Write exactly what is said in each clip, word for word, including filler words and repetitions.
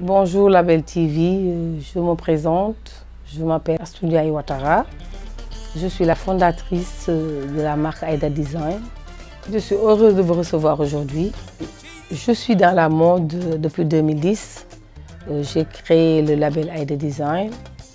Bonjour Label T V, je me présente, je m'appelle Astou Ndiaye Ouattara. Je suis la fondatrice de la marque Aïda Design. Je suis heureuse de vous recevoir aujourd'hui. Je suis dans la mode depuis deux mille dix. J'ai créé le label Aïda Design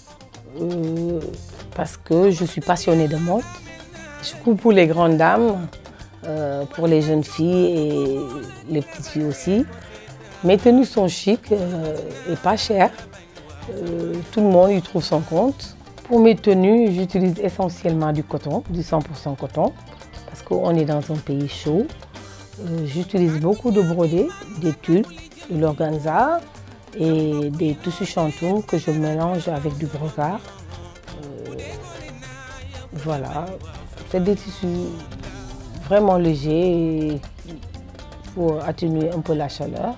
euh, parce que je suis passionnée de mode. Je coupe pour les grandes dames, euh, pour les jeunes filles et les petites filles aussi. Mes tenues sont chics euh, et pas chères. Euh, tout le monde y trouve son compte. Pour mes tenues, j'utilise essentiellement du coton, du cent pour cent coton, parce qu'on est dans un pays chaud. Euh, j'utilise beaucoup de brodés, des tulles, de l'organza et des tissus chantoum que je mélange avec du brocart. Euh, voilà, c'est des tissus vraiment légers pour atténuer un peu la chaleur.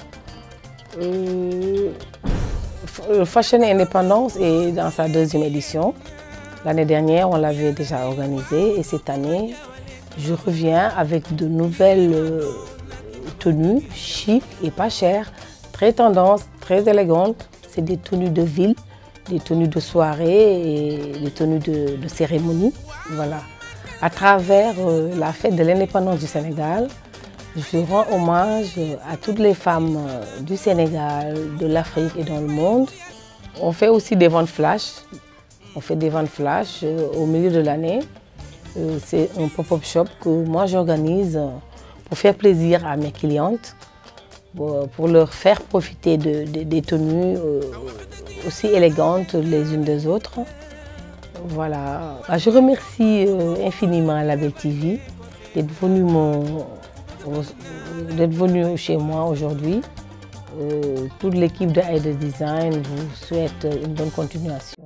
Euh, Fashion Indépendance est dans sa deuxième édition. L'année dernière, on l'avait déjà organisé et cette année, je reviens avec de nouvelles euh, tenues chic et pas chères, très tendance, très élégantes. C'est des tenues de ville, des tenues de soirée et des tenues de, de cérémonie. Voilà. À travers euh, la fête de l'indépendance du Sénégal, je rends hommage à toutes les femmes du Sénégal, de l'Afrique et dans le monde. On fait aussi des ventes flash. On fait des ventes flash au milieu de l'année. C'est un pop-up shop que moi j'organise pour faire plaisir à mes clientes, pour leur faire profiter de, de, des tenues aussi élégantes les unes des autres. Voilà. Je remercie infiniment Label T V d'être venu mon d'être venu chez moi aujourd'hui. Euh, toute l'équipe de Aïda Design vous souhaite une bonne continuation.